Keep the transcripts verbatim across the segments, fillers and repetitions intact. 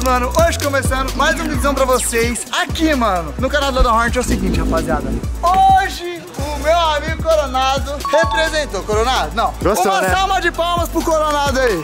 mano, hoje começando mais uma visão pra vocês aqui, mano, no canal da Hornet. É o seguinte, rapaziada, hoje o meu amigo Coronado representou. Coronado? Não. Gostou, Uma né? salva de palmas pro Coronado aí.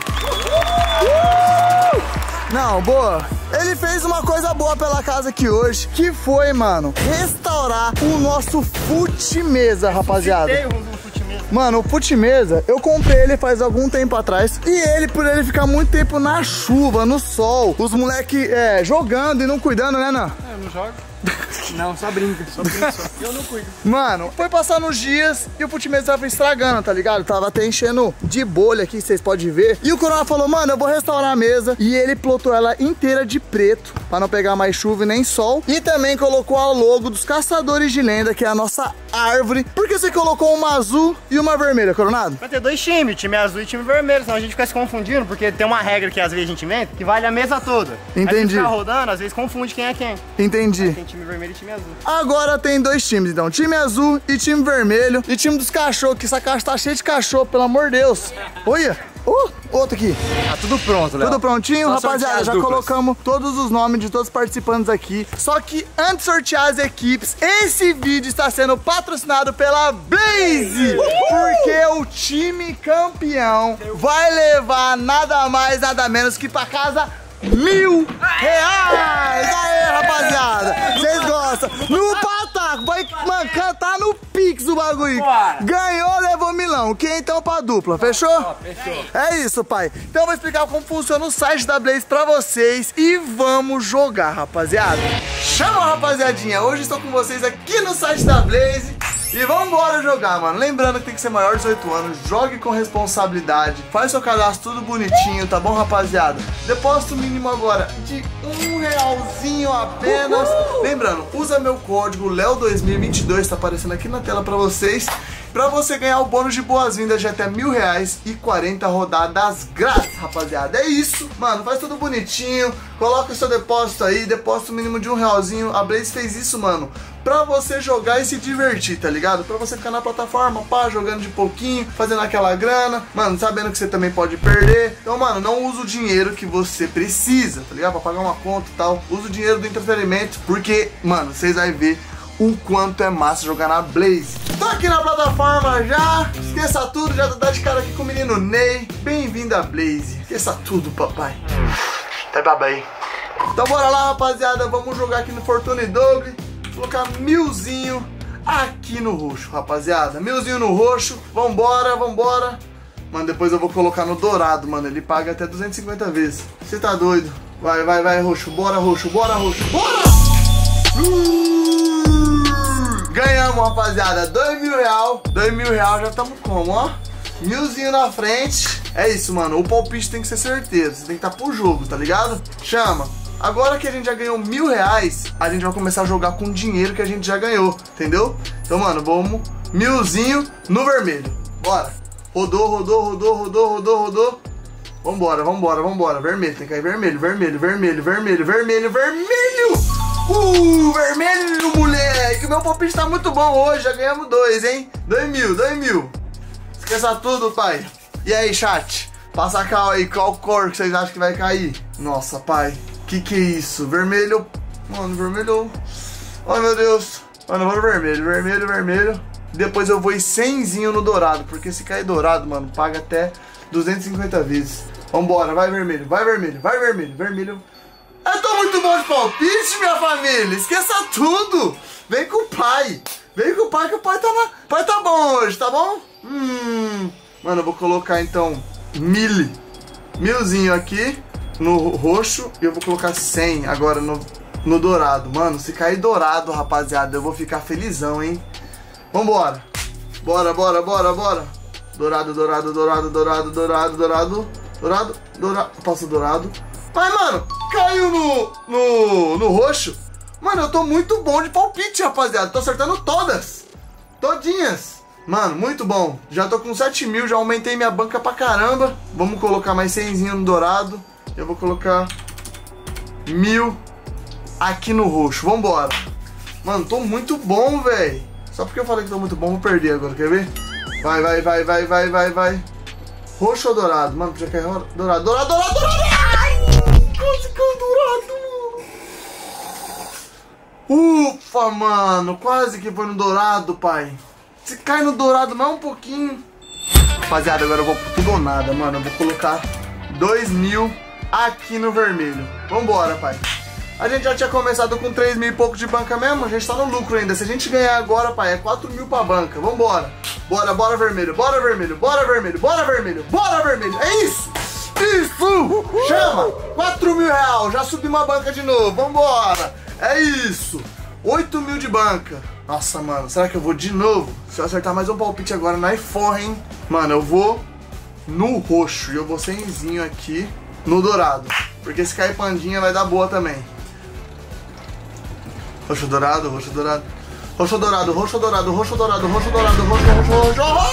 Uh! Não, boa. Ele fez uma coisa boa pela casa aqui hoje, que foi, mano, restaurar o nosso fute-mesa, rapaziada. Mano, o fute-mesa, eu comprei ele faz algum tempo atrás. E ele, por ele ficar muito tempo na chuva, no sol, os moleque é, jogando e não cuidando, né, não? É, eu não jogo. Não, só brinca, só brinca só. Eu não cuido. Mano, foi passando os dias e o fute-mesa tava estragando, tá ligado? Tava até enchendo de bolha aqui, vocês podem ver. E o Corona falou, mano, eu vou restaurar a mesa. E ele plotou ela inteira de preto, pra não pegar mais chuva e nem sol. E também colocou a logo dos Caçadores de Lenda, que é a nossa árvore. Por que você colocou uma azul e uma vermelha, Coronado? Vai ter dois times, time azul e time vermelho, senão a gente fica se confundindo, porque tem uma regra que às vezes a gente inventa, que vale a mesa toda. Entendi. Aí se ficar rodando, às vezes confunde quem é quem. Entendi. Aí tem time vermelho e time azul. Agora tem dois times, então, time azul e time vermelho. E time dos cachorros, que essa caixa tá cheia de cachorro, pelo amor de Deus. Olha, uh, outro aqui. Tá tudo pronto, Léo. Tudo prontinho, Só rapaziada, já duplas. colocamos todos os nomes de todos os participantes aqui. Só que antes de sortear as equipes, esse vídeo está sendo patrocinado pela Blaze. Porque o time campeão vai levar nada mais, nada menos que pra casa mil reais! Aê, rapaziada! Vocês gostam? No pataco! Vai, mano, cantar no Pix do bagulho! Ganhou, levou milão! Quem então pra dupla? Fechou? Fechou. É isso, pai. Então eu vou explicar como funciona o site da Blaze pra vocês e vamos jogar, rapaziada. Chama, rapaziadinha! Hoje estou com vocês aqui no site da Blaze. E vambora jogar, mano. Lembrando que tem que ser maior de dezoito anos. Jogue com responsabilidade. Faz seu cadastro tudo bonitinho, tá bom, rapaziada? Depósito mínimo agora de um realzinho apenas. Uhul. Lembrando, usa meu código Léo dois mil e vinte e dois, tá aparecendo aqui na tela pra vocês, pra você ganhar o bônus de boas-vindas de até mil reais e quarenta rodadas grátis, rapaziada. É isso, mano. Faz tudo bonitinho. Coloca o seu depósito aí, depósito mínimo de um realzinho. A Blaze fez isso, mano, pra você jogar e se divertir, tá ligado? Pra você ficar na plataforma, pá, jogando de pouquinho, fazendo aquela grana, mano, sabendo que você também pode perder. Então, mano, não usa o dinheiro que você precisa, tá ligado? Pra pagar uma conta e tal. Usa o dinheiro do entretenimento, porque, mano, vocês vão ver o quanto é massa jogar na Blaze. Tô aqui na plataforma já. Esqueça tudo, já tá de cara aqui com o menino Ney. Bem-vindo à Blaze. Esqueça tudo, papai. Até babai. Então bora lá, rapaziada. Vamos jogar aqui no Fortune Double. Colocar milzinho aqui no roxo, rapaziada. Milzinho no roxo. Vambora, vambora. Mano, depois eu vou colocar no dourado, mano. Ele paga até duzentas e cinquenta vezes. Você tá doido? Vai, vai, vai, roxo. Bora, roxo. Bora, roxo. Bora! Uh! Ganhamos, rapaziada. Dois mil real. Dois mil real já estamos como, ó? Milzinho na frente. É isso, mano. O palpite tem que ser certeiro. Você tem que estar pro jogo, tá ligado? Chama. Agora que a gente já ganhou mil reais, a gente vai começar a jogar com o dinheiro que a gente já ganhou, entendeu? Então, mano, vamos milzinho no vermelho. Bora. Rodou, rodou, rodou, rodou, rodou, rodou. Vambora, vambora, vambora. Vermelho, tem que cair vermelho, vermelho, vermelho, vermelho, vermelho, vermelho. Uh, vermelho, moleque. Meu palpite tá muito bom hoje, já ganhamos dois, hein? Dois mil, dois mil. Esqueça tudo, pai. E aí, chat? Passa a cal aí, qual cor que vocês acham que vai cair? Nossa, pai. Que que é isso? Vermelho. Mano, vermelho. Ai, meu Deus. Mano, eu vou no vermelho. Vermelho, vermelho. Depois eu vou em cenzinho no dourado. Porque se cair dourado, mano, paga até duzentas e cinquenta vezes. Vambora, vai vermelho. Vai vermelho. Vai vermelho. Vermelho. Eu tô muito bom de palpite, minha família. Esqueça tudo. Vem com o pai. Vem com o pai que o pai tá na... O pai tá bom hoje, tá bom? Hum... Mano, eu vou colocar então mil. Milzinho aqui no roxo e eu vou colocar cem agora no, no dourado. Mano, se cair dourado, rapaziada, eu vou ficar felizão, hein? Vambora. Bora, bora, bora, bora. Dourado, dourado, dourado, dourado, dourado, dourado. Dourado, dourado. Passa dourado. Mas, mano, caiu no, no, no roxo. Mano, eu tô muito bom de palpite, rapaziada. Tô acertando todas. Todinhas. Mano, muito bom. Já tô com sete mil, já aumentei minha banca pra caramba. Vamos colocar mais cenzinho no dourado. Eu vou colocar mil aqui no roxo. Vambora. Mano, tô muito bom, velho. Só porque eu falei que tô muito bom, vou perder agora, quer ver? Vai, vai, vai, vai, vai, vai, vai. Roxo ou dourado? Mano, podia cair dourado. Dourado, dourado, dourado, dourado. Ai, quase caiu dourado. Ufa, mano. Quase que foi no dourado, pai. Se cai no dourado mais um pouquinho. Rapaziada, agora eu vou pro tudo ou nada, mano. Eu vou colocar dois mil aqui no vermelho. Vambora, pai. A gente já tinha começado com três mil e pouco de banca mesmo. A gente tá no lucro ainda. Se a gente ganhar agora, pai, é quatro mil pra banca. Vambora. Bora, bora vermelho, bora vermelho, bora vermelho, bora vermelho, bora vermelho. É isso! Isso! Chama! quatro mil reais. Já subi uma banca de novo. Vambora. É isso. oito mil de banca. Nossa, mano. Será que eu vou de novo? Se eu acertar mais um palpite agora na iPhone, hein? Mano, eu vou no roxo. E eu vou semzinho aqui no dourado. Porque se cair pandinha vai dar boa também. Roxo dourado, roxo dourado. Roxo dourado, roxo dourado, roxo dourado, roxo dourado, roxo, roxo, roxo.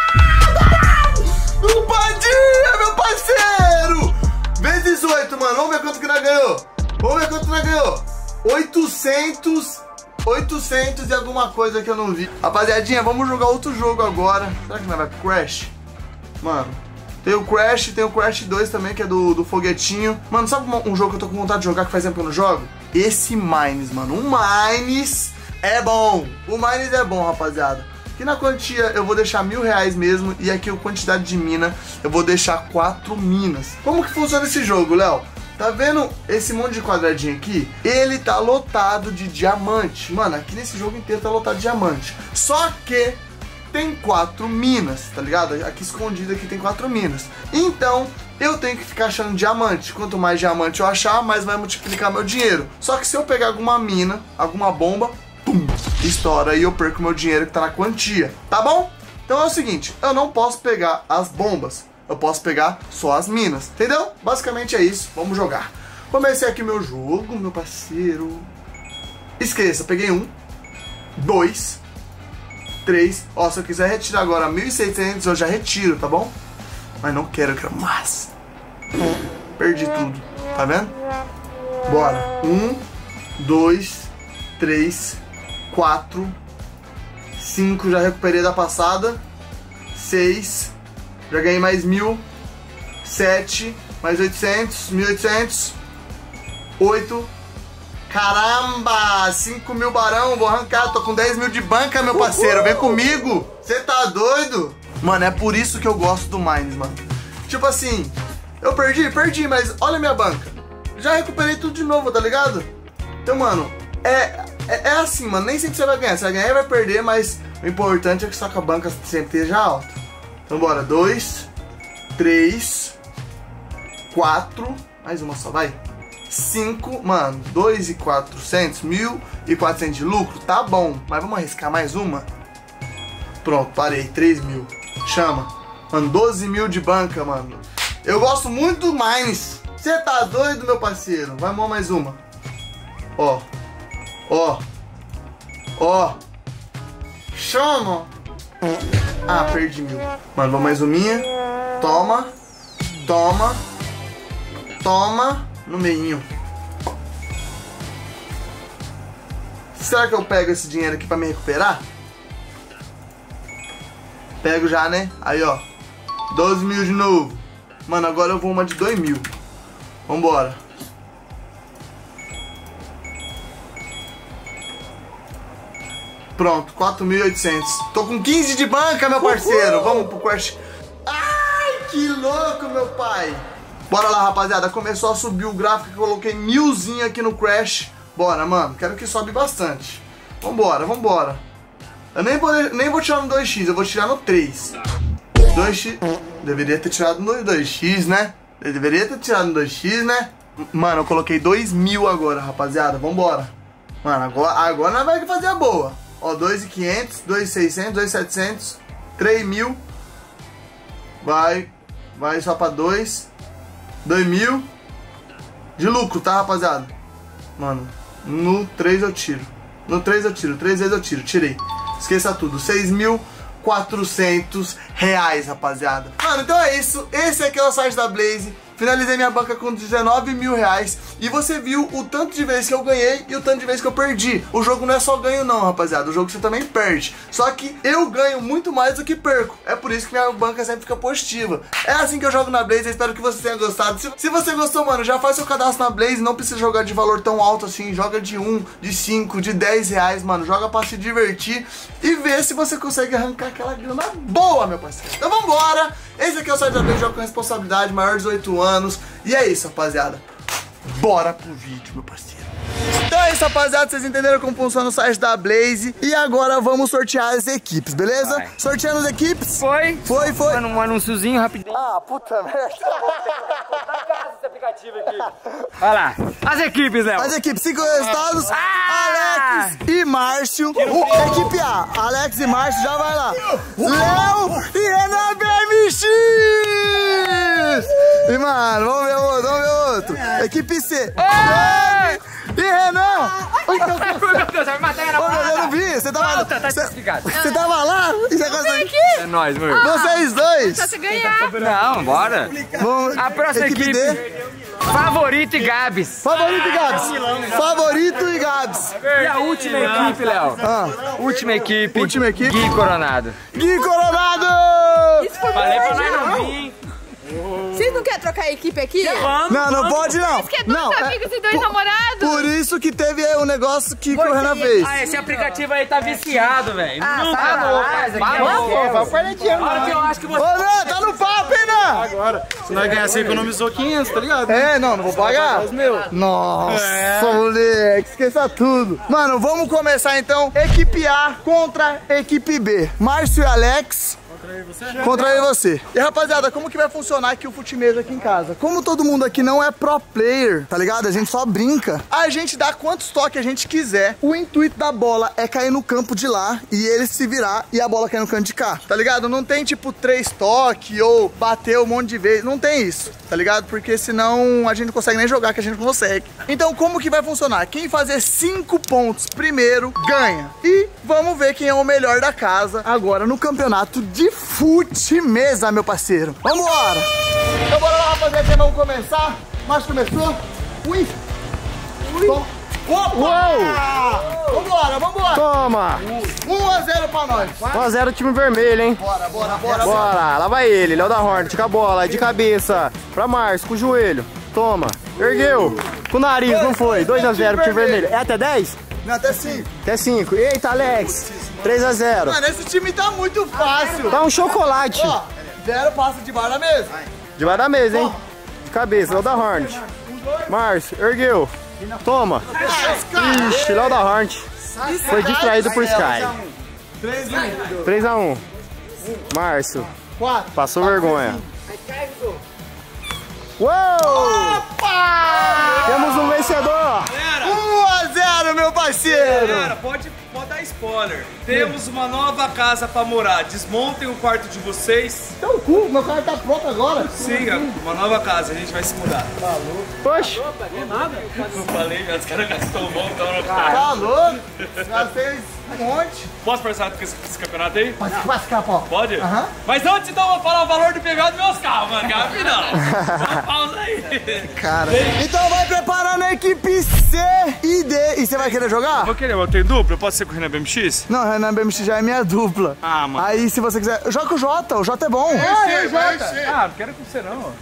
No pandinha, meu parceiro! Vezes oito, mano. Vamos ver quanto que nós ganhou. Vamos ver quanto que nós ganhou. oitocentos, oitocentos e alguma coisa que eu não vi. Rapaziadinha, vamos jogar outro jogo agora. Será que nós vai pro Crash? Mano, tem o Crash, tem o Crash dois também, que é do, do foguetinho. Mano, sabe um jogo que eu tô com vontade de jogar que faz tempo que eu não jogo? Esse Mines, mano. O Mines é bom. O Mines é bom, rapaziada. Aqui na quantia eu vou deixar mil reais mesmo. E aqui a quantidade de mina eu vou deixar quatro minas. Como que funciona esse jogo, Léo? Tá vendo esse monte de quadradinho aqui? Ele tá lotado de diamante. Mano, aqui nesse jogo inteiro tá lotado de diamante. Só que tem quatro minas, tá ligado? Aqui escondido aqui tem quatro minas. Então eu tenho que ficar achando diamante. Quanto mais diamante eu achar, mais vai multiplicar meu dinheiro. Só que se eu pegar alguma mina, alguma bomba, pum, estoura e eu perco meu dinheiro que tá na quantia. Tá bom? Então é o seguinte, eu não posso pegar as bombas. Eu posso pegar só as minas, entendeu? Basicamente é isso, vamos jogar. Comecei aqui meu jogo, meu parceiro. Esqueça, peguei um, dois, três. Ó, se eu quiser retirar agora mil e seiscentos, eu já retiro, tá bom? Mas não quero, eu quero mais. Perdi tudo, tá vendo? Bora. Um, dois, três, quatro, cinco, já recuperei da passada. Seis. Já ganhei mais mil, sete, mais oitocentos, mil e oitocentos, oito, caramba, cinco mil barão, vou arrancar, tô com dez mil de banca, meu parceiro, vem comigo, você tá doido? Mano, é por isso que eu gosto do Mines, mano. Tipo assim, eu perdi, perdi, mas olha a minha banca, já recuperei tudo de novo, tá ligado? Então, mano, é, é, é assim, mano, nem sempre você vai ganhar, você vai ganhar e vai perder, mas o importante é que só que a banca sempre esteja alta. Então bora, dois, três, quatro, mais uma só, vai. Cinco, mano, dois e quatrocentos, mil e quatrocentos de lucro, tá bom. Mas vamos arriscar mais uma? Pronto, parei, três mil. Chama. Mano, doze mil de banca, mano. Eu gosto muito do Mines. Você tá doido, meu parceiro? Vai mais uma. Ó, ó, ó. Chama. Ah, perdi mil. Mano, vamos mais uma minha. Toma. Toma. Toma. No meinho. Será que eu pego esse dinheiro aqui pra me recuperar? Pego já, né? Aí, ó. doze mil de novo. Mano, agora eu vou uma de dois mil. Vambora. Pronto, quatro mil e oitocentos. Tô com quinze de banca, meu parceiro. Uhul. Vamos pro Crash. Ai, que louco, meu pai. Bora lá, rapaziada. Começou a subir o gráfico. Coloquei milzinho aqui no Crash. Bora, mano. Quero que sobe bastante. Vambora, vambora. Eu nem vou, nem vou tirar no dois x. Eu vou tirar no três. dois x. Deveria ter tirado no dois x, né? Eu deveria ter tirado no dois x, né? Mano, eu coloquei dois mil agora, rapaziada. Vambora. Mano, agora, agora nós vamos fazer a boa. Ó, dois mil e quinhentos, dois mil e seiscentos, dois mil e setecentos, três mil. Vai. Vai só pra dois. dois mil. De lucro, tá, rapaziada? Mano, no três eu tiro. No três eu tiro. três vezes eu tiro. Tirei. Esqueça tudo. seis mil quatrocentos reais, rapaziada. Mano, então é isso. Esse aqui é o site da Blaze. finalizei minha banca com dezenove mil reais. E você viu o tanto de vezes que eu ganhei e o tanto de vezes que eu perdi. O jogo não é só ganho não, rapaziada. O jogo você também perde. Só que eu ganho muito mais do que perco. É por isso que minha banca sempre fica positiva. É assim que eu jogo na Blaze. Eu espero que você tenha gostado. Se, se você gostou, mano, já faz seu cadastro na Blaze. Não precisa jogar de valor tão alto assim. Joga de um, de cinco, de dez reais, mano. Joga pra se divertir e ver se você consegue arrancar aquela grana boa, meu parceiro. Então vambora. Esse aqui é o site da Blaze. Joga com responsabilidade, maior de dezoito anos. E é isso, rapaziada. Bora pro vídeo, meu parceiro. Então é isso, rapaziada, vocês entenderam como funciona o site da Blaze. E agora vamos sortear as equipes, beleza? Vai. Sorteando as equipes. Foi. Foi, foi. Mano, um anúnciozinho rapidinho. Ah, puta merda. Esse aplicativo aqui. Olha lá. As equipes, Léo. As equipes, cinco resultados. Ah! Alex e Márcio. O, equipe A, Alex e Márcio, já vai lá. Léo e Renan B M X. E, mano, vamos ver o outro, vamos ver o outro. Equipe C. E Renan! Ai, meu Deus, vai matar a namorada. Eu não vi, você tava, Volta, tá você, explicado. você tava lá e você conseguiu. É nóis, meu. Vocês dois. Só se ganhar. Não, bora. Vamos, A próxima equipe. D. Favorito e Gabs. Favorito e Gabs. Favorito e Gabs. E a última equipe, Léo? Ah. Última equipe. Última equipe. Gui Coronado. Gui Coronado! Isso foi Falei pra verdade. nós não vir. Vocês não querem trocar a equipe aqui? Não, não pode não. Mas que é dois Não, é- amigos e dois namorados. Por isso que teve o negócio que, que o Renan fez. Ah, esse aplicativo aí tá viciado, velho. Ah, Não tá tá lá, louco. essa Vai, aqui é vai, uma vai, vai perder hora que eu acho que Ô, você... Renan, tá no papo, hein, Renan? Agora, se nós ganhar, você economizou quinhentos, tá ligado? É, não, não vou pagar. Nossa, moleque, esqueça tudo. Mano, vamos começar então. Equipe A contra equipe B. Márcio e Alex. Contra eu e você. E rapaziada, como que vai funcionar aqui o Futimesa aqui em casa? Como todo mundo aqui não é pro player, tá ligado? A gente só brinca. A gente dá quantos toques a gente quiser. O intuito da bola é cair no campo de lá e ele se virar e a bola cair no canto de cá, tá ligado? Não tem tipo três toques ou bater um monte de vezes. Não tem isso, tá ligado? Porque senão a gente não consegue nem jogar, que a gente não consegue. Então como que vai funcionar? Quem fazer cinco pontos primeiro ganha. E vamos ver quem é o melhor da casa agora no campeonato de Futimesa, meu parceiro. Vambora! Então bora lá, rapaziada, vamos começar. Márcio começou. Ui! Ui! Tom. Opa! Uou. Vambora, vambora! Toma! um a zero pra nós. um a zero time vermelho, hein? Bora, bora, bora. Bora, lá vai ele, Léo da Hornet, com a bola, de cabeça, pra Márcio, com o joelho. Toma, ergueu, com o nariz, não foi, dois a zero time vermelho. É até dez? Não, até cinco. Até cinco. Eita, Alex, três a zero. Mano, esse time tá muito fácil. Dá um chocolate. Ó, zero passa de bar na mesa. Debaixo da mesa, hein? De cabeça, Léo da Hornet. Márcio, ergueu. Toma. Ixi, Léo da Hornet. Foi distraído por Sky. três a um. Márcio. quatro. Passou vergonha. Uou! Opa! Temos um vencedor. um a zero, meu parceiro. Galera, pode, pode dar spoiler. Temos uma nova casa pra morar. Desmontem o quarto de vocês. Teu cu, meu carro tá pronto agora. Sim, uma nova casa. A gente vai se mudar. Poxa. Não falei, já os caras gastou bom, então não Tá louco? Gastei um monte. Posso participar desse, desse campeonato aí? Pode classificar, pô. Pode? Aham. Mas antes então eu vou falar o valor de pegar dos meus carros, mano. Gabi não. Dá pausa aí. Cara. Então vai preparando a equipe C e D. E você vai querer jogar? Vou querer, eu tenho dupla? Pode ser com o Renan B M X? Não, Renan B M X já é minha dupla. Ah, mano. Aí se você quiser, joga com o Jota, o Jota é bom. Ah, não quero com você não.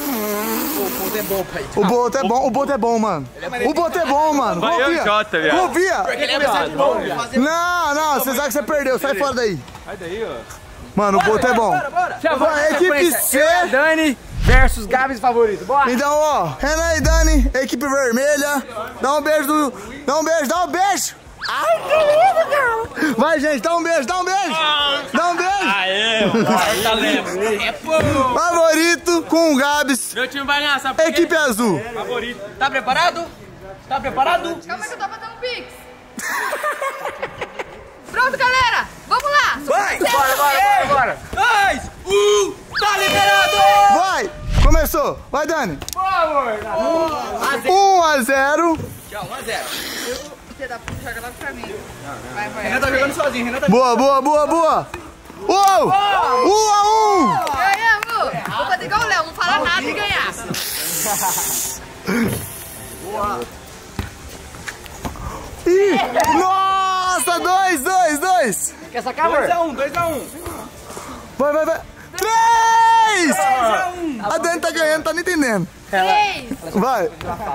O Boto é bom, o Boto é bom, mano. O Boto é bom, mano. Vai eu e Confia. Jota, viado. Confia. é Não, não, você sabe que você perdeu, sai fora daí. Sai daí, ó. Mano, o Boto é bom. Já vou Vai, equipe C. Eu e a Dani versus Gabs favorito. Bora. Então, ó, Renan e Dani, equipe vermelha. Dá um beijo do. Dá um beijo, dá um beijo. Ai, que lindo, cara. Vai, gente, dá um beijo, dá um beijo. Dá um beijo. Aê, fortaleza. É pô. Favorito com o Gabs, Meu time vai ganhar, sabe por quê? equipe azul. Favorito. Tá preparado? Tá preparado? Calma que eu tô fazendo pix. Pronto, galera. Vamos lá. Vai! Bora, bora, bora, bora! dois, um, tá liberado! Vai, começou. Vai, Dani. Por favor! um a zero. Tchau, um a zero. Você dá pra jogar logo pra mim. Vai, vai. Renan tá jogando sozinho, Renan tá Boa, boa, boa, boa. Uou! um a um. Ganhamos. Vou fazer igual o Léo, não falar nada e ganhar. Boa. Ih, nossa, dois, dois, dois. Quer sacar, amor? dois a um, dois a um. Vai, vai, vai. Três! três a um. A Dani tá ganhando, tá nem entendendo. Três. Vai.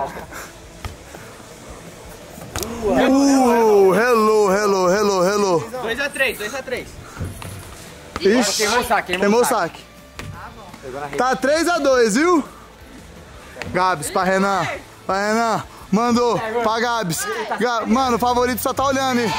Uh, hello, hello, hello, hello. dois a três, dois a três. Ixi, queimou o saque, queimou o saque. Tá três a dois, viu? Gabs pra Renan. Pra Renan. Mandou pra Gabs. Gab... Mano, o favorito só tá olhando aí.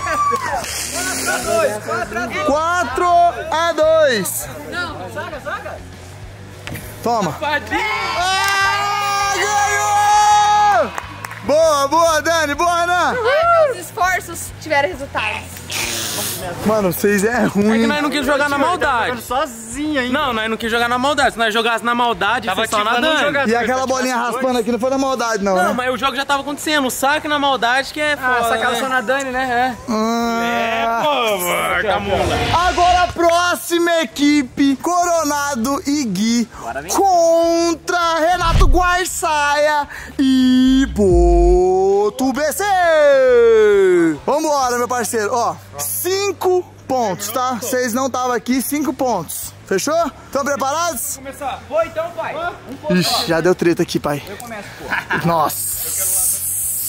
quatro a dois. Não. Saca, saca. Toma. Ah, ganhou! Boa, boa, Dani. Boa, Renan. Ai, meus esforços tiveram resultados. Mano, vocês é ruim. É que nós não quis jogar na maldade. Sozinho ainda. Não, nós não quis jogar na maldade. Se nós jogasse na maldade, foi só nadando. E aquela bolinha raspando aqui não foi na maldade, não, Não, né? mas o jogo já tava acontecendo. O saque na maldade que é foda, Ah, sacaram né? só na Dani, né? Ah. Pô, camula. Agora a próxima equipe, Coronado e Gui contra Renato Guarçaia e Boto B C. Vambora, meu parceiro. Ó, cinco pontos, tá? Vocês não estavam aqui, cinco pontos. Fechou? Estão preparados? Começar. Foi então, pai. Um ponto. Ixi, já deu treta aqui, pai. Eu começo, pô. Nossa.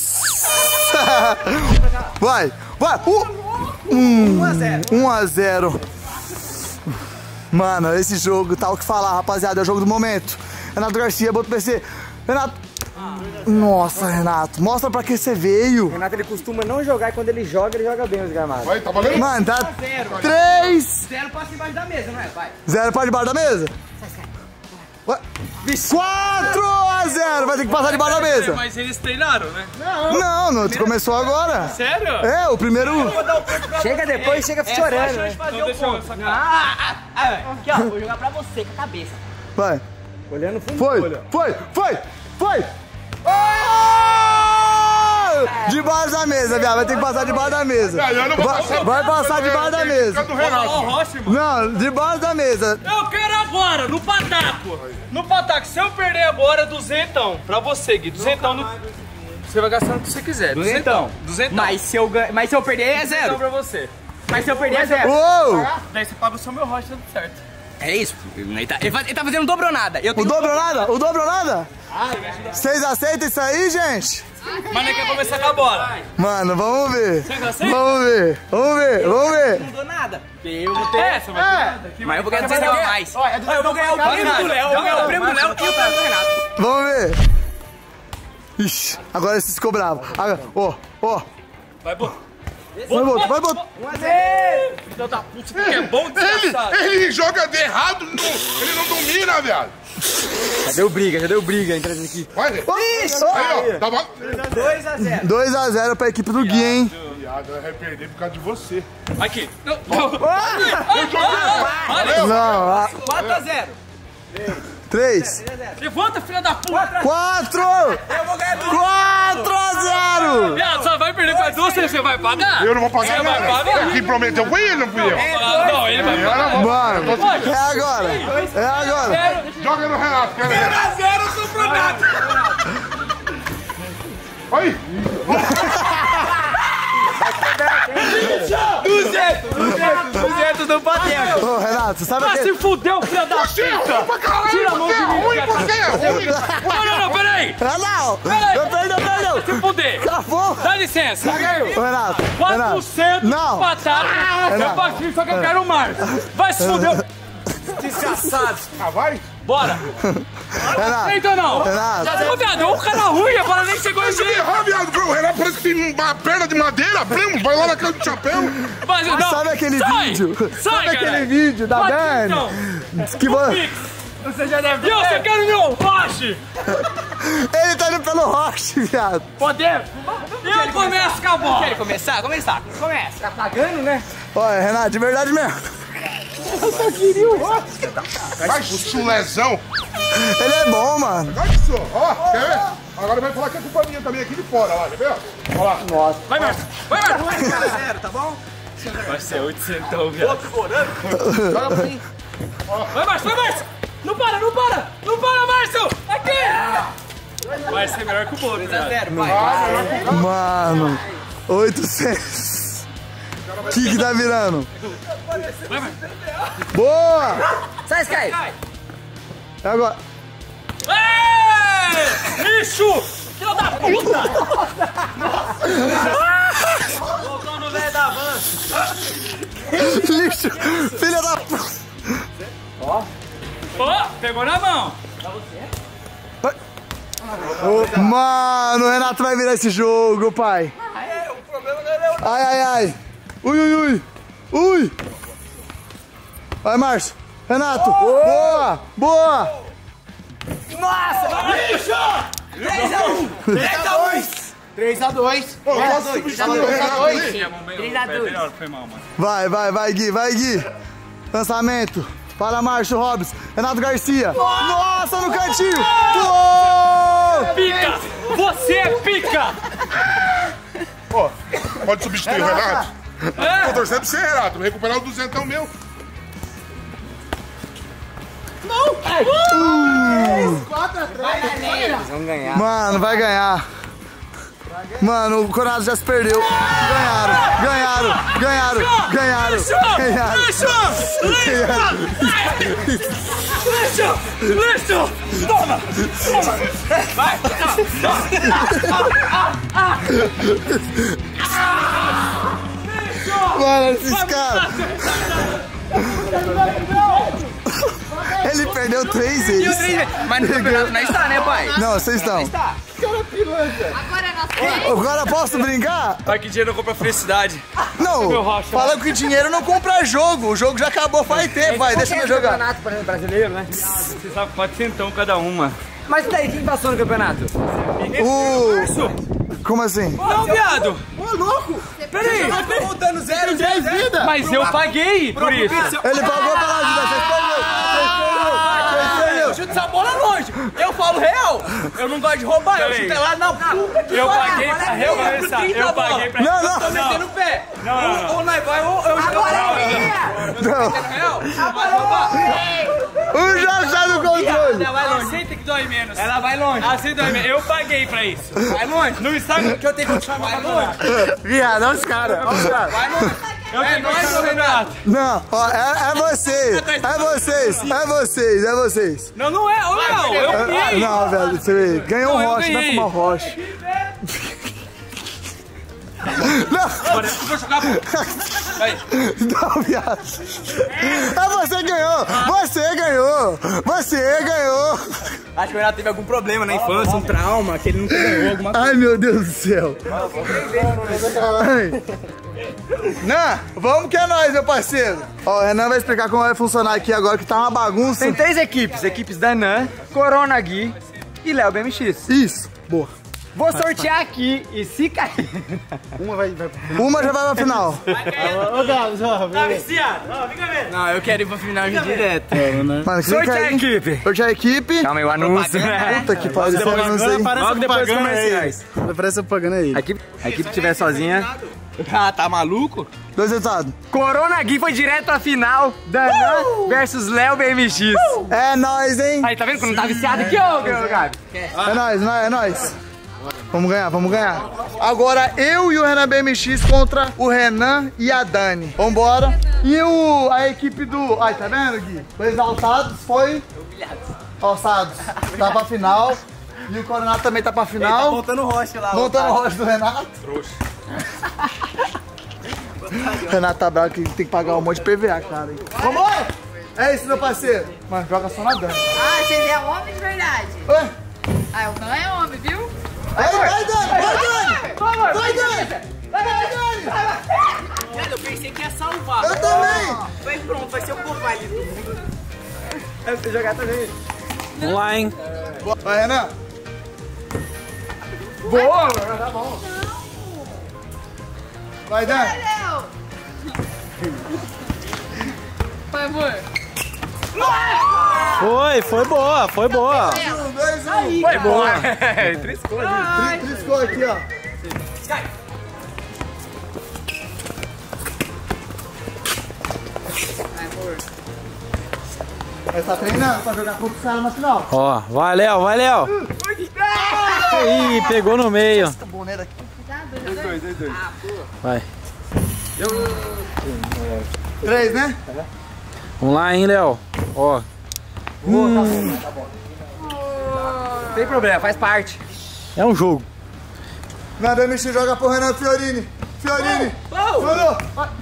Vai, vai. Um, um a zero. Mano, esse jogo tá o que falar, rapaziada. É o jogo do momento. Renato Garcia, Boto P C. Renato. Nossa, Renato. Mostra pra que você veio. O Renato, ele costuma não jogar e quando ele joga, ele joga bem os gramados. Vai, tá valendo? Mano, tá três. Zero passa embaixo da mesa, não é? Vai. Zero pra debaixo da mesa? Ué? quatro a zero. Vai ter que passar debaixo da mesa. Mas eles treinaram, né? Não, não. Começou agora. Sério? É, o primeiro. Chega depois, chega chorando, né? Então deixa eu sacar. Ah, ah, ah, aqui, ó. Vou jogar pra você com a cabeça. Vai. Olhando fundo. Foi, foi, foi, foi. Oh! Debaixo da mesa, viado. Vai ter que passar debaixo da mesa. Vai, vai passar debaixo da mesa. Ó, o Rocha, mano. Não, debaixo da mesa. Eu quero agora, no pataco. No pataco. Se eu perder agora, duzentão. Pra você, Gui. Duzentão no... Você vai gastar o que você quiser. Duzentão. Duzentão. Mas se eu, ganho- mas se eu perder, é Duzentão zero. pra você. Mas se eu perder, é zero. Uou! Daí você paga o seu meu Rocha, tudo certo. É isso. Ele tá, ele faz- ele tá fazendo dobro nada. Eu O tenho... dobro nada? O dobro nada? Vocês aceitam isso aí, gente? Mas não quer começar com a bola. Mano, vamos ver. Você aceita? Vamos ver, vamos ver, vamos ver. Não dou nada. Eu vou ter... É, você vai ter. Mas eu vou ganhar duzentos a mais. Eu vou ganhar o prêmio do Léo, eu vou ganhar o prêmio do Léo e o prêmio do Renato. Vamos ver. Ixi, agora esses ficou bravo. Agora, ó, ó. Vai, boa. Vai, Boto, vai, Boto. Filho da puta, porque é bom Ele, desgraçado. ele joga de errado, não, ele não domina, viado. Já deu briga, já deu briga entrando aqui. Vai, Zé. Ixi, Aí, ó. Tava... dois a zero. dois a zero pra equipe do Gui, hein? Viado, vai perder por causa de você. Aqui. Eu joguei. Não, a- quatro a zero. três. Levanta, filha da puta. quatro. Eu vou ganhar duzentos. quatro a zero. Viado, só vai perder com a duas, você vai pagar? Eu não vou pagar Você vai nada. pagar? Quem prometeu foi ele, não fui eu. Ah, não, ele vai pagar. Mano, é agora. É agora. Joga no Renato, quero ver. a zero, eu sou prometo. Aí. duzentos, duzentos, duzentos no pateco. Ô, Renato, sabe Ah, aquele... se fudeu, filha da Você é ruim pra caralho. Tira a mão Você de é mim, ruim, cara. você é ruim. Não, não, não, peraí. Ah, não. Peraí. Eu perdeu, perdeu. Se fuder. Acabou. Dá licença. Ô, Renato, quatrocentos Renato. Não. patatas. Eu baixinho, só que eu quero mais. Vai se fuder. Desgraçado. Ah, vai? Bora. Renato, Então não. Renato. Ô, viado, é um cara ruim, agora nem chegou em Você mim. errou, viado. O Renato parece que tem uma perna de madeira. Primo, vai lá na casa do chapéu. Mas, não. Sabe aquele Sai. vídeo? Sai, Sabe aquele caralho. vídeo da Bate, Dani? então. Que vo... Você já deve... E você quer o meu roche? Ele tá indo pelo roche, viado. Poder? Eu começo com a bola. Quer começar? Começar. Começa. Tá pagando, né? Olha, Renato, de verdade mesmo. Vai, chulezão. Ele é bom, mano. Vai, senhor. Ó, quer ver? Agora vai falar que é culpa minha também aqui de fora, lá, quer ver? Ó lá. Nossa. Vai, Marcos. Vai, Marcos. dois a zero, tá bom? Vai ser oitocentos, viado. Joga pra mim. Vai, Marcos. Vai, Marcos. Não para, não para! Não para, Márcio! Aqui! Vai ser melhor que o Boto, né? Mano, oitocentos. O que que tá virando? Boa! Sai, Sky! É agora. Ei! Lixo! Filho da puta! Voltou no velho da van. Lixo! Filha da puta! Ó! Ó! Pegou na mão! Mano, o Renato vai virar esse jogo, pai. Ai, ai, ai. Ui, ui, ui. Ui. Vai, Márcio. Renato. Boa. Boa. Nossa! Lixo! três a um! três a dois! três a dois. Ô, posso substituir o Renato aí? três a dois. Foi mal, mano. Vai, vai, vai, Gui. Vai, Gui. Lançamento. Para Márcio Robson. Renato Garcia. Nossa, no cantinho. Uou! Pica! Você é pica! Ó, pode substituir o Renato? Tô torcendo pra você, Renato. Vou recuperar o duzentão meu. Mano, vai ganhar. Mano, o Coronado já se perdeu. Ganharam, ganharam, ganharam, ganharam, ganharam. Lixo! Lixo! Lixo! Lixo! Toma! Toma! Vai! Mano, esses caras. Ele perdeu três vezes. Mas no campeonato não está, né, pai? Não, vocês estão. Agora é nosso tempo. Agora posso brincar? Vai que dinheiro não compra felicidade. Não, fala que dinheiro não compra jogo. O jogo já acabou faz tempo, vai, deixa eu jogar. Campeonato brasileiro, né? Você sabe quatrocentos cada uma. Mas e daí, quem passou no campeonato? O... Como assim? Não, viado! Ô, louco! Peraí! Eu tô voltando zero, zero, zero. Mas eu paguei por isso. Ele pagou pela ajuda, vocês perdeu. Chuta essa bola longe. Eu falo real. Eu não gosto de roubar. Eu Peraí. chuto lá na puta que Eu pariu. paguei pra recomeçar. Eu paguei pra Não, não. Tô metendo o pé. Não, não, não. Ou nós vai ou eu jogo Não. real. Vai roubar. O jogo já no controle. Ela vai longe. Aceita que dói menos. Ela vai longe. Aceita dói menos. Eu paguei pra isso. Vai longe. No Instagram. Que eu tenho que continuar vai longe. Viado, olha os caras. Olha os caras. Vai longe. Eu tenho nós, ô Renato. Não, ó, é, é vocês. É vocês. É vocês. É vocês. Não, não é. Ô, Léo, eu Ah, ganhei. não, velho, você ganhou um Não, eu rocha, vai ganhei. fumar rocha. Não, Agora eu vou jogar. Vai. não, viado. É você que ganhou. Você ganhou. Você ganhou. Acho que o Renato teve algum problema na infância, um trauma, que ele nunca ganhou alguma coisa. Ai, meu Deus do céu. Ai. Não, vamos que é nóis, meu parceiro. Ó, o Renan vai explicar como vai funcionar aqui agora, que tá uma bagunça. Tem três equipes, equipes da Nan, Corona Gui e Léo B M X. Isso, boa. Vou sortear aqui e se cair... Uma já vai pra final. Tá viciado? Ó, fica vendo. Não, eu quero ir pra final de direto. Mano, clica Sortear a aí. equipe. Sortear a equipe. Calma aí, o anúncio, né? Puta que pariu, esse anúncio aí. Logo depois dos comerciais. Parece pagando aí. A equipe, a equipe estiver sozinha... Ah, tá maluco? Dois resultados. Corona Gui foi direto à final da Nan versus Léo B M X. É nóis, hein? Aí, tá vendo quando tá viciado aqui, ô, Gabi? É nóis, não é, é nóis. Vamos ganhar, vamos ganhar. Agora eu e o Renan B M X contra o Renan e a Dani. Vambora. E o, a equipe do... Ai, tá vendo, Gui? O Exaltados foi... Alçados. Tá pra final. E o Coronado também tá pra final. Tá voltando rocha lá. Voltando o rocha do Renato. O Renato tá bravo que tem que pagar um monte de P V A, cara. Hein? Vambora! É isso, meu parceiro. Mas joga só na Dani. Ah, vocês é homem de verdade. Oi? Ah, o Dan é homem, viu? Vai, vai, Dani! Vai, Dani! Vai, Dani! Vai, Dani! Eu pensei que ia salvar. Eu também! Vai pronto, vai ser o covarde. É você jogar também. Vamos lá, hein? Vai, Renan! Boa, tá bom. Vai, Dani! Léo! Vai, amor. Foi, foi boa, foi boa. Um, dois, um! Foi boa. Três coisas. Triscou aqui, ó. Vai, amor. Ele tá treinando pra jogar contra os caras na final. Ó, vai, Léo, vai, Léo. Ih, pegou no meio. Dois, dois, dois. Vai. Três, né? Vamos lá, hein, Léo. Ó. Hum. Não tem problema, faz parte. É um jogo. Na B M X joga pro Renan Fiorini. Fiorini. Fiorini.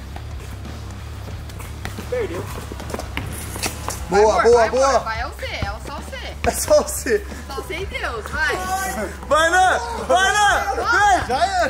Perdeu. Boa, Vai, boa, vai, boa. Vai, é o C, é só você. É só você. Só você e Deus, vai. Vai, Nan. Vai, Nan. Vem. Já é.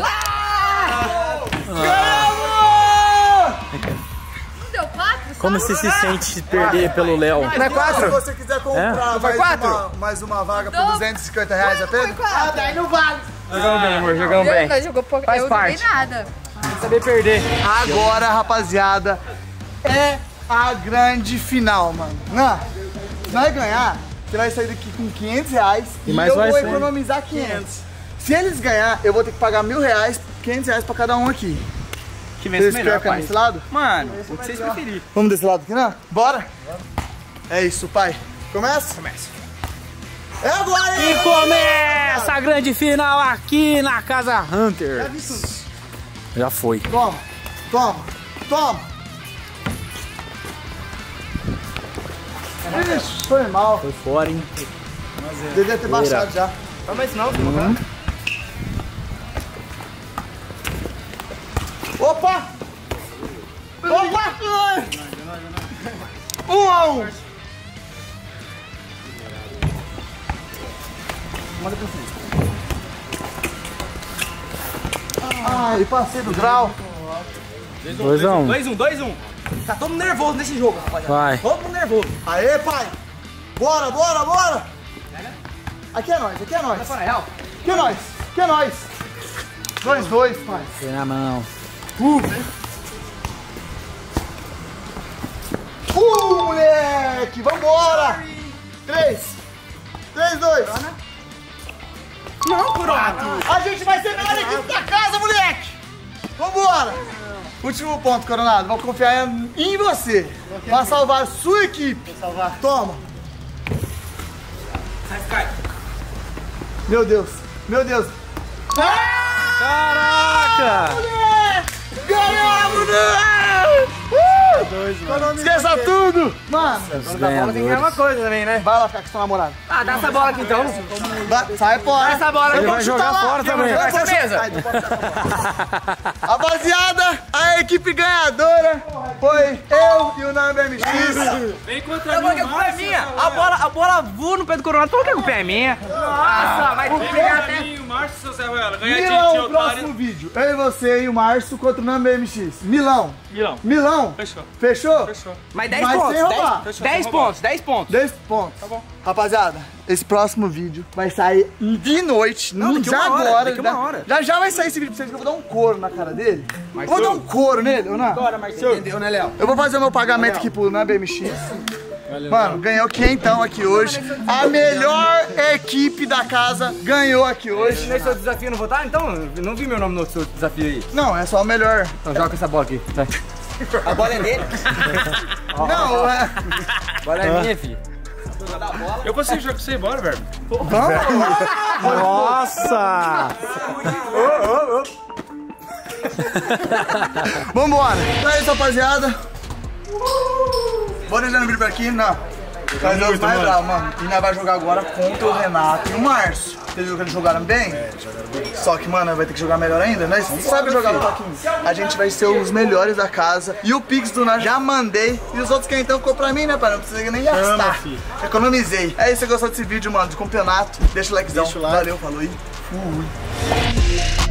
Não deu quatro? Como você se sente se perder pelo Léo? Não é quatro? Se você quiser comprar É? mais, quatro? uma, mais uma vaga por Não. duzentos e cinquenta reais Foi apenas? quatro. Ah, daí não vale. Jogamos bem, amor, jogamos Eu bem. não jogou pouco, Faz eu parte. joguei nada. Saber perder. Agora, rapaziada, é a grande final, mano. Não, se nós ganhar, você vai sair daqui com quinhentos reais e, E mais eu vai vou ser. economizar quinhentos. Se eles ganhar, eu vou ter que pagar mil reais, quinhentos reais pra cada um aqui. Que Vocês vence melhor, querem ficar pai. desse lado? Mano, o que vocês preferirem. Vamos desse lado aqui, não? Bora? É isso, pai. Começa? Começa. É agora, E hein? começa a grande final aqui na Casa Hunter. Já vi tudo. Já foi. Toma, toma, toma. Ixi, foi mal. Foi fora, hein? Devia ter baixado já. Mas não, Uhum. Opa! Opa! Um a um! Manda pra frente. Ai, passei do grau. dois a um. dois a um, dois a um. Tá todo mundo nervoso nesse jogo, rapaziada. Vai. Todo mundo nervoso. Aê, pai! Bora, bora, bora! Aqui é nós, aqui é nós. Tá na real? Aqui é nós, aqui é nós. Dois, dois, pai. Foi na mão. Uh! Uh, moleque! Vambora! Três! Três, dois! Não, Corona. A gente vai ser a melhor equipe da casa, moleque! Vambora! Último ponto, Coronado. Vou confiar em você. Vai salvar a sua equipe. Salvar. Toma. Meu Deus. Meu Deus. Caraca! Ganhamos, né? Uh! Esqueça tudo! Mano, Os ganhadores. uma coisa também, né? vai lá ficar com sua namorada. Ah, dá essa bola aqui então. Vai, sai fora. Essa bola Ele aqui. vai jogar fora também. Vai essa mesa. Ai, não pode ficar fora. Rapaziada, a equipe ganhadora foi eu e o Namba M X. Vem contra mim, a culpa é minha. A bola, a bola voa no pé do Corona. Por que a culpa é minha? Nossa, vai pegar até... O Márcio, seu Zé Ruela, ganha de Milão, de o próximo otário. vídeo. Eu e você e o Márcio contra o Namba M X. Milão. Milão. Milão. Fechou. Fechou? Fechou. Mas dez Mas sem pontos. roubar. dez, dez pontos, dez pontos. dez pontos. Tá bom. Rapaziada, esse próximo vídeo vai sair de noite. Não, daqui já uma hora, agora. daqui uma já- hora. Já já vai sair esse vídeo pra vocês que eu vou dar um couro na cara dele. Eu vou dar um couro nele, ou não? Bora, Marcelo. Entendeu, né, Léo? Eu vou fazer o meu pagamento aqui pro Namba M X. Mano, ganhou quentão aqui hoje. A melhor equipe da casa ganhou aqui hoje. Nesse seu desafio não votar? Então, não vi meu nome no seu desafio aí. Não, é só o melhor. Então joga essa bola aqui. Vai. A bola é dele? Não, é. A bola é minha, filho. Eu consigo jogar com você embora, velho. Nossa! Vambora. Então é isso, rapaziada. Bora olhando o vídeo pra aqui, não. Mas é os mais bravos, mano. E nós vai jogar agora contra o Renato e o Márcio. Vocês viram que eles jogaram bem? É, jogaram bem. Só que, mano, vai ter que jogar melhor ainda. Nós sabemos jogar no toquinho. A gente vai ser os melhores da casa. E o Pix do nós já mandei. E os outros que então ficou pra mim, né, pai? Não precisa nem gastar. Economizei. É isso, você gostou desse vídeo, mano, de campeonato? Deixa o likezão. Valeu, falou e fui.